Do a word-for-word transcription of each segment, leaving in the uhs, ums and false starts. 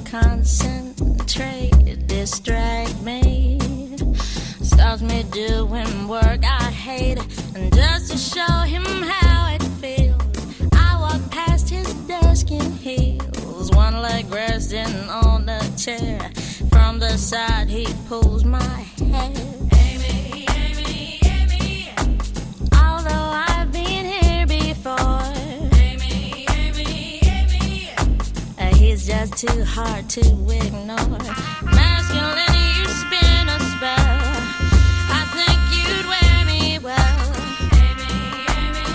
concentrate, distract me. Stops me doing work I hate, and just to show him how it feels, I walk past his desk in heels, one leg resting on the chair. From the side he pulls my hair. Amy, Amy, Amy. Although I've been here before, Amy, Amy, Amy. Uh, he's just too hard to ignore. Masculine, you spin a spell. I think you'd wear me well. Amy, Amy,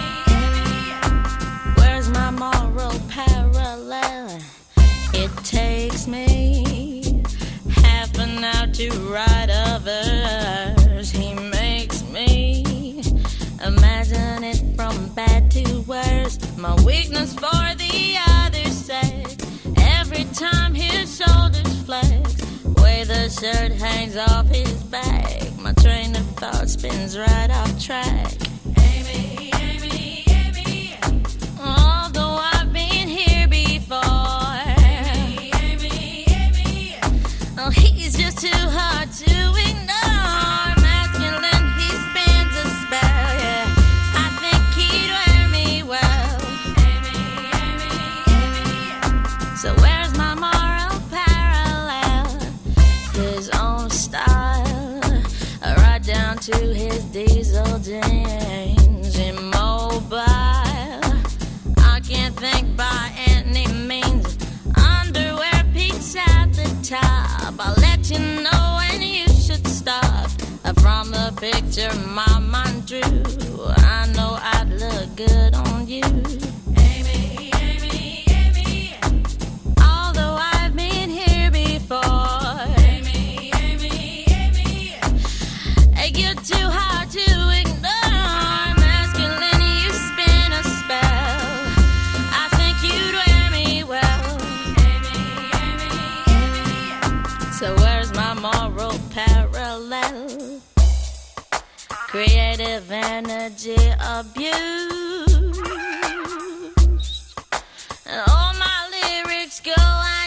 Amy. Where's my moral parallel? It takes me half an hour to write a verse. He makes me imagine it from bad to worse. My weakness for the other sex. Every time his shoulders flex, way the shirt hangs off his back, my train of thought spins right off track. Amy, Amy, Amy. Although I've been here before, Amy, Amy, Amy. Oh, he's just too hard to ignore. Masculine, he spins a spell, yeah. I think he'd wear me well. Amy, Amy, Amy. So where's my moral parallel? His own style, right down to his diesel jeans. Immobile, I can't think by any means. Underwear peeks at the top. I'll let you know when you should stop. From the picture my mind drew, I know I'd look good on you. Amy, Amy, Amy. Although I've been here before, Amy, Amy, Amy. Hey, you're too hard to ignore. Masculine, you spin a spell. I think you'd wear me well. Amy, Amy, Amy. So where's my moral parallel? Creative energy abused, and all my lyrics go out.